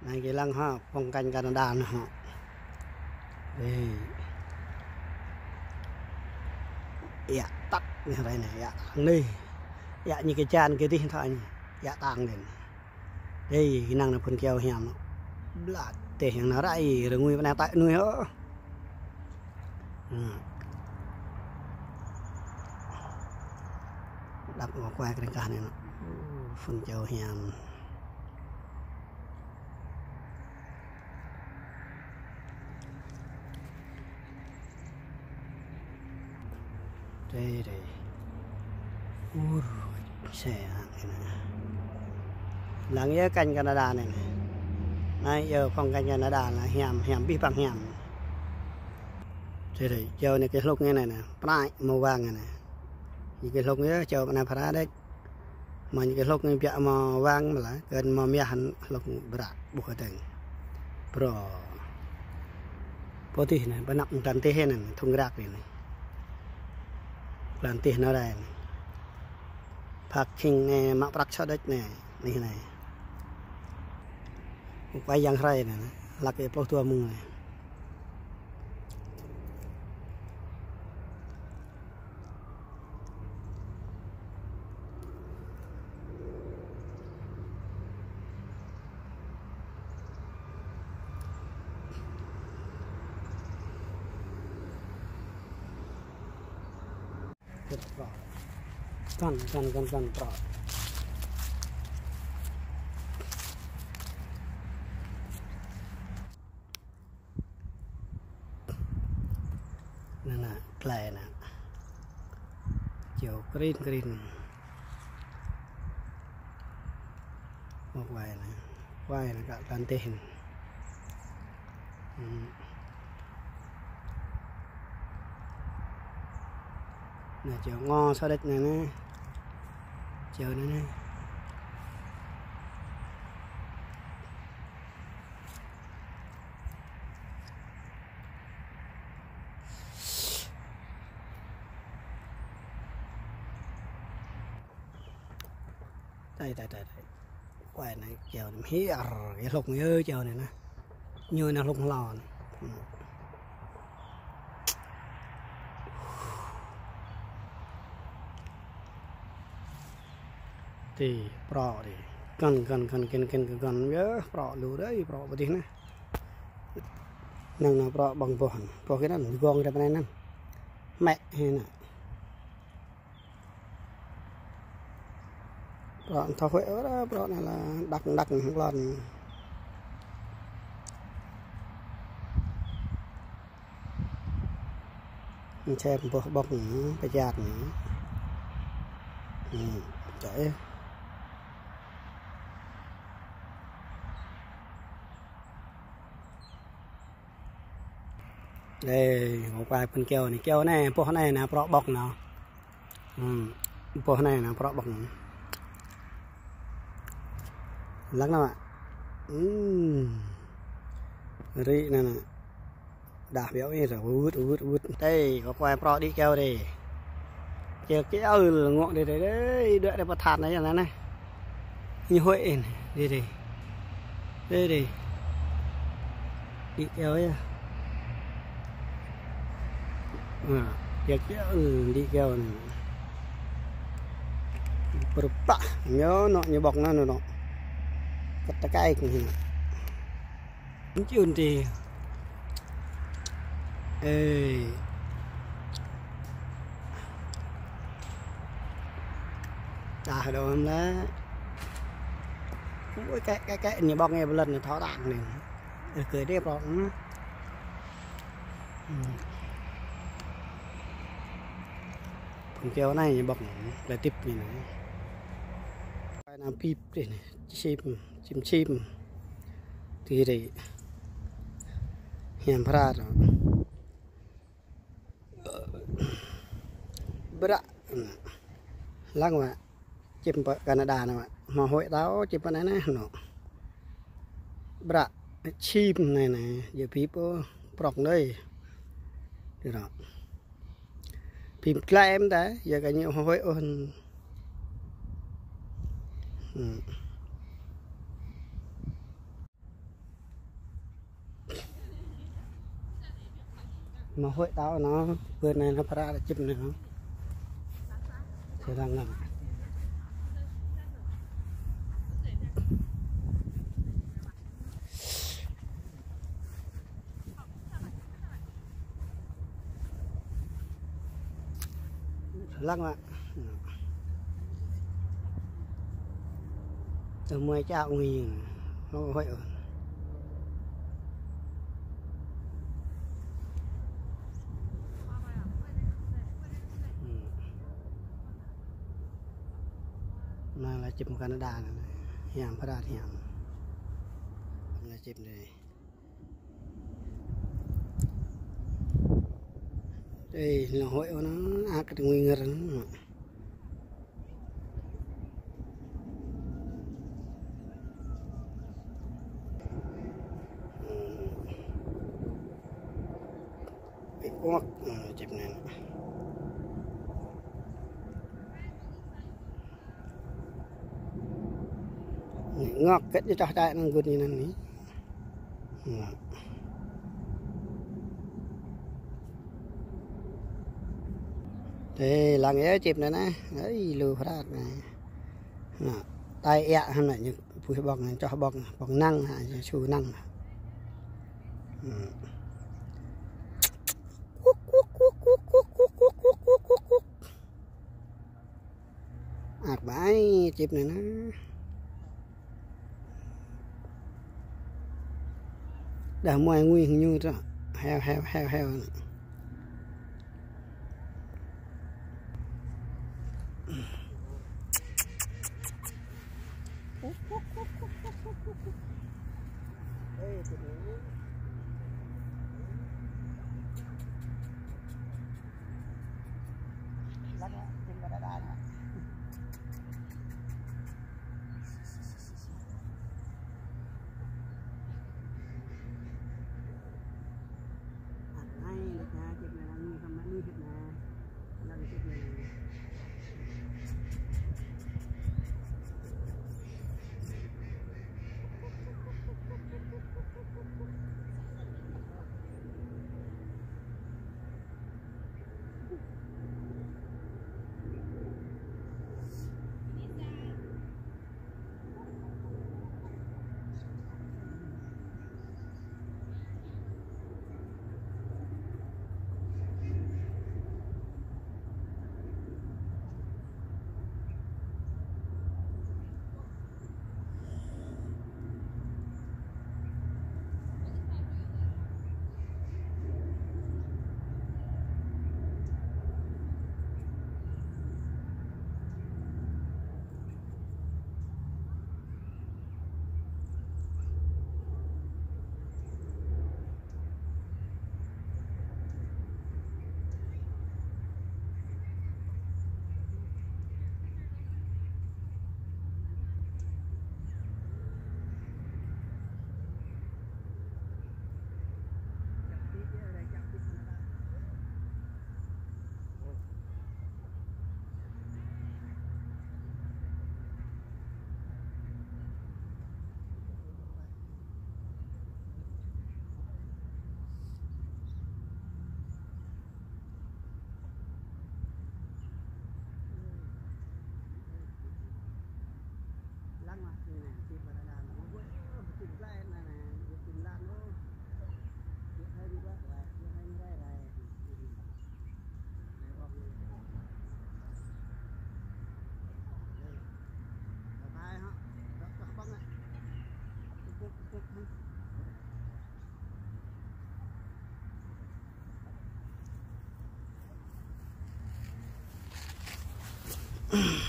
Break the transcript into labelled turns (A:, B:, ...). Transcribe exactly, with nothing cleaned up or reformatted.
A: này cái lăng ha phong cảnh Canada nó họ đây dạ tắt như thế này dạ đây dạ như cái chan cái gì thôi dạ tàng đến đây cái năng là phần keo hèm là để hàng nó đây rồi nuôi bên tại nuôi nữa đập vào qua cái cả này nó phần keo hèm đây đây ui xe là nghĩa canh Canada này này này giờ phong canh Canada là hẻm hẻm bi bằng hẻm đây đây giờ này cái lục như này nè phải màu vàng này này những cái lục ấy chờ này phải đấy mà những cái lục như vậy màu vàng mà là gần màu mía hẳn lục bạc buộc thành pro putih này bên nặng tràn tê này thùng rác này làm tiền nó đây parking mắc rắc cho đất này này này quay giang ray này là cái pro tua mùng này con con con con pro nè nè play nè chiều green green một vài nè vài là cả toàn tiền nè chiều ngo sau đây này nè chiều này nè đây đây đây quay này chiều hí cái lục như chiều này nè như là lục lò này. Thì pro thì cần cần cần cần cần cần nhớ pro lú đấy pro cái gì nè năng là pro bằng vỏ pro cái đó gòn ra bên này nè mẹ hay nè pro thao khỏe đó pro này là đặc đặc lần mình xem bộ bọc cái giạt nữa chạy đây một vài phần keo này keo này bộ này là pro bọc nào ừ. Bộ này là pro bọc lắc nào ạ ừ. Rí này nè đạp béo như rồi út út út đây có vài pro đi keo đi chờ cái ừ ngọn đây đấy đấy đợi đây bật thạt này là này như huệ này đi đi đây đi đi keo ấy à giờ cái ừ đi keo này bự bạ nhớ nó như bọc nó nó nó cắt cái cũng chun thì ê đã đâu em lá cái cái cái như bọc nghe một lần tháo đạn này cười đẹp rồi keo này bọc là tiếp như này làm pip đây này chim chim chim thì để hèm ra rồi bữa lăng mà chim Canada này mà hội táo chim bên này nè nó bạ chim này này giờ people bọc đây rồi phim em đấy giờ cái nhiều hội ơn mà hội tao nó vườn này nó phát ra chụp này nó sẽ đang làm lắc ạ từ mười chạo nghìn nó hội ở này là chụp Canada này hàng phát ra hàng là chụp này đây là hội nó à cái nguy ngờ nó bị quắc chụp này ngọt kết cho đại năng gud như này thì là nghĩa chụp này nè đấy lừa phát này tay ẹ hay là những phủi bọc này cho bọc bọc năng hay chu năng ạc bãi chụp này nó đã ngoài nguyên như đó heo heo heo heo này.
B: Mm.